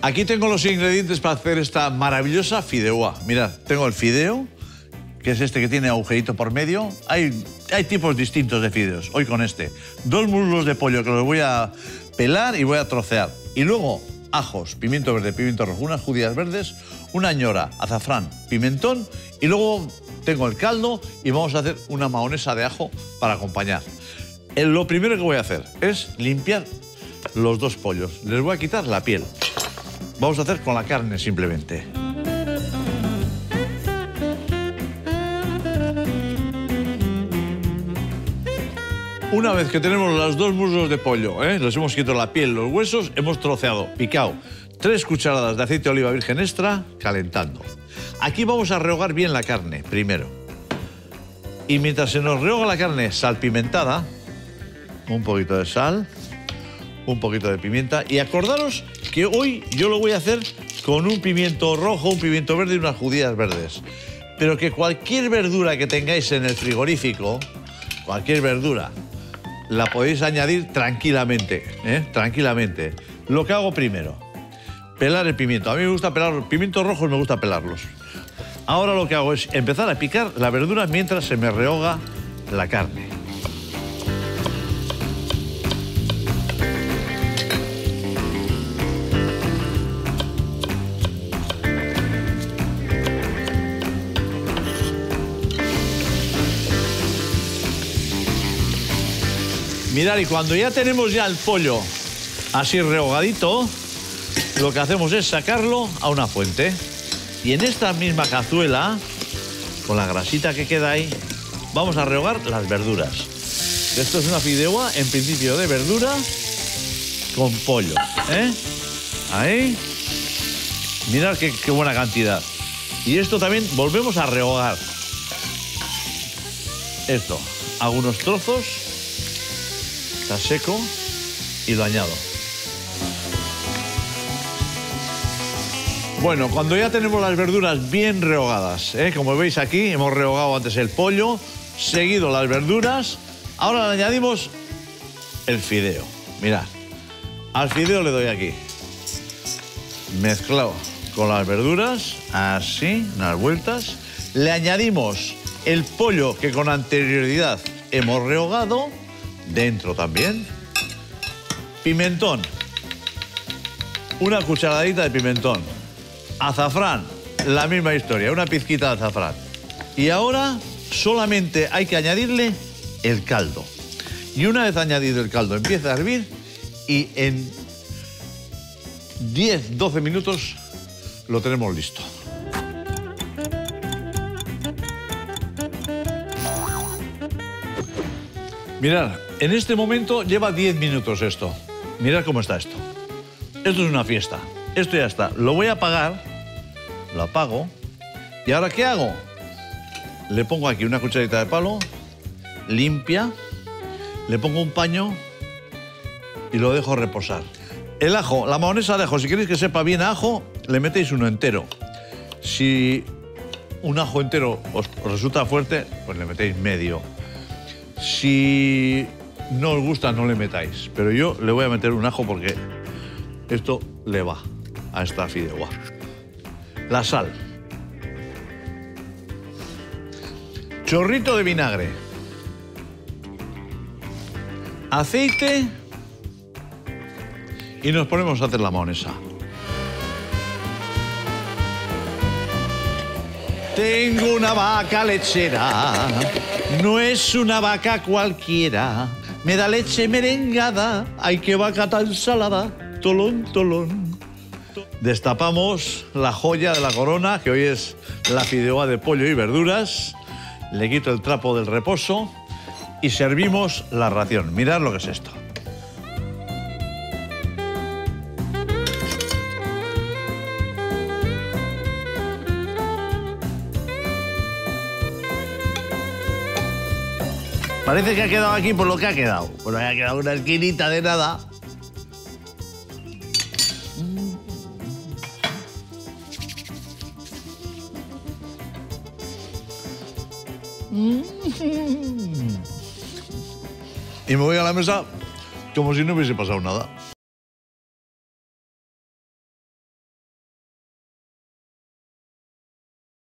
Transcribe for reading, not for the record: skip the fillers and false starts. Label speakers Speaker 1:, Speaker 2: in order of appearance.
Speaker 1: Aquí tengo los ingredientes para hacer esta maravillosa fideuá. Mirad, tengo el fideo, que es este que tiene agujerito por medio. Hay tipos distintos de fideos. Hoy con este. 2 muslos de pollo que los voy a pelar y voy a trocear. Y luego ajos, pimiento verde, pimiento rojo, unas judías verdes, una ñora, azafrán, pimentón. Y luego tengo el caldo y vamos a hacer una mahonesa de ajo para acompañar. Lo primero que voy a hacer es limpiar los 2 pollos. Les voy a quitar la piel. Vamos a hacer con la carne simplemente. Una vez que tenemos los 2 muslos de pollo, les hemos quitado la piel, los huesos, hemos troceado, picado 3 cucharadas de aceite de oliva virgen extra calentando. Aquí vamos a rehogar bien la carne primero. Y mientras se nos rehoga la carne salpimentada, un poquito de sal, un poquito de pimienta. Y acordaros que hoy yo lo voy a hacer con un pimiento rojo, un pimiento verde y unas judías verdes. Pero que cualquier verdura que tengáis en el frigorífico, cualquier verdura, la podéis añadir tranquilamente, tranquilamente. Lo que hago primero, pelar el pimiento. A mí me gusta pelar los pimientos rojos, me gusta pelarlos. Ahora lo que hago es empezar a picar la verdura mientras se me rehoga la carne. Mirad, y cuando ya tenemos el pollo así rehogadito, lo que hacemos es sacarlo a una fuente. Y en esta misma cazuela, con la grasita que queda ahí, vamos a rehogar las verduras. Esto es una fideuá, en principio, de verdura con pollo. Ahí. Mirad qué buena cantidad. Y esto también volvemos a rehogar. Esto, hago unos trozos. Está seco y lo añado. Bueno, cuando ya tenemos las verduras bien rehogadas, como veis aquí, hemos rehogado antes el pollo, seguido las verduras, ahora le añadimos el fideo. Mirad, al fideo le doy aquí. Mezclado con las verduras, así, unas vueltas. Le añadimos el pollo que con anterioridad hemos rehogado. Dentro también. Pimentón. Una cucharadita de pimentón. Azafrán. La misma historia, una pizquita de azafrán. Y ahora solamente hay que añadirle el caldo. Y una vez añadido el caldo, empieza a hervir y en 10-12 minutos lo tenemos listo. Mirad, en este momento lleva 10 minutos esto. Mirad cómo está esto. Esto es una fiesta. Esto ya está. Lo voy a apagar. Lo apago. ¿Y ahora qué hago? Le pongo aquí una cucharita de palo, limpia, le pongo un paño y lo dejo reposar. El ajo, la mahonesa de ajo, si queréis que sepa bien a ajo, le metéis uno entero. Si un ajo entero os resulta fuerte, pues le metéis medio. Si no os gusta, no le metáis. Pero yo le voy a meter un ajo porque esto le va a esta fideuá. La sal. Chorrito de vinagre. Aceite. Y nos ponemos a hacer la mahonesa. Tengo una vaca lechera, no es una vaca cualquiera. Me da leche merengada, ay, qué vaca tan salada, tolón, tolón. Destapamos la joya de la corona, que hoy es la fideuá de pollo y verduras. Le quito el trapo del reposo y servimos la ración. Mirad lo que es esto. Parece que ha quedado aquí por lo que ha quedado. Pues ha quedado una esquinita de nada. Y me voy a la mesa como si no hubiese pasado nada.